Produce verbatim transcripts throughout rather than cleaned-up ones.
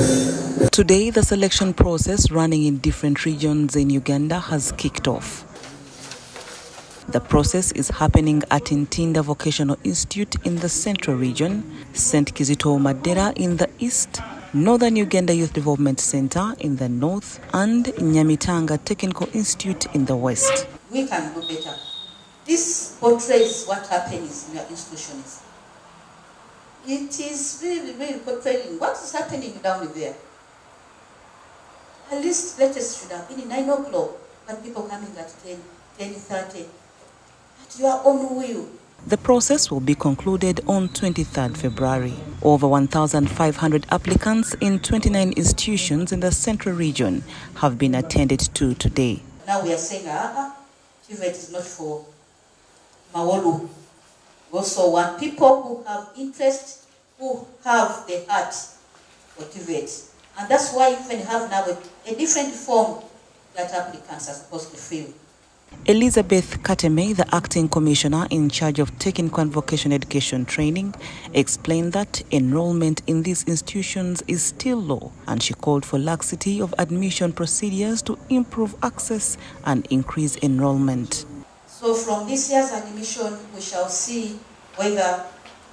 Today, the selection process running in different regions in Uganda has kicked off. The process is happening at Ntinda Vocational Institute in the Central Region, Saint Kizito Madera in the East, Northern Uganda Youth Development Center in the North, and Nyamitanga Technical Institute in the West. We can do better. This portrays what happens in your institutions. It is really, really portraying what is happening down there. At least latest should have been nine o'clock, but people coming at ten, ten thirty. At your own will. The process will be concluded on twenty-third February. Over one thousand five hundred applicants in twenty-nine institutions in the Central Region have been attended to today. Now we are saying, ah, T V E T is not for Mawolu. We also want people who have interest, who have the heart for T V E T. And that's why you can have now a, a different form that applicants are supposed to fill. Elizabeth Kateme, the acting commissioner in charge of technical and vocational education training, explained that enrollment in these institutions is still low, and she called for laxity of admission procedures to improve access and increase enrollment. So from this year's admission, we shall see whether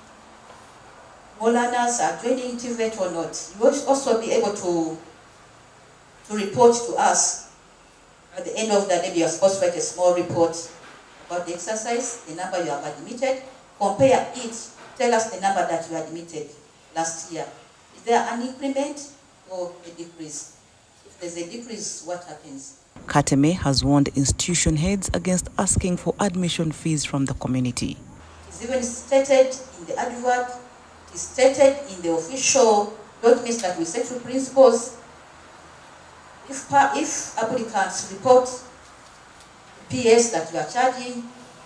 more learners are joining T V E T or not. You will also be able to, to report to us. At the end of the day, you are supposed to write a small report about the exercise, the number you have admitted, compare it, tell us the number that you admitted last year. Is there an increment or a decrease? If there's a decrease, what happens? Kateme has warned institution heads against asking for admission fees from the community. It is even stated in the advert, it is stated in the official documents that we set to principals. If, if applicants report P S that you are charging,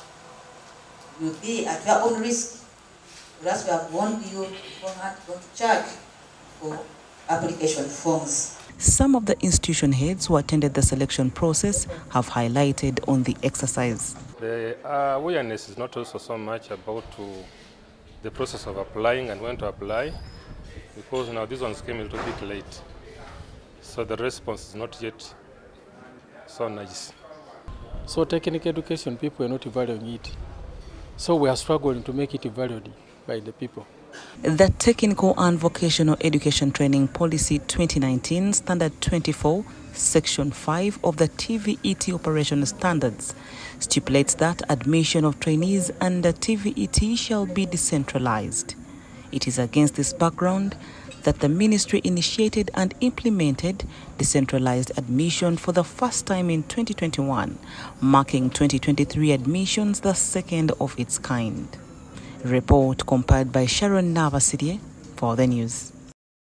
you will be at your own risk. Whereas we have warned you beforehand not to charge for application forms. Some of the institution heads who attended the selection process have highlighted on the exercise. The uh, awareness is not also so much about to the process of applying and when to apply, because now these ones came a little bit late. So the response is not yet so nice. So technical education, people are not valuing it. So we are struggling to make it valued by the people. The Technical and Vocational Education Training Policy twenty nineteen, Standard twenty-four, Section five of the T V E T Operation Standards stipulates that admission of trainees under T V E T shall be decentralized. It is against this background that the ministry initiated and implemented decentralized admission for the first time in twenty twenty-one, marking twenty twenty-three admissions the second of its kind. Report compiled by Sharon Navasidi for the news.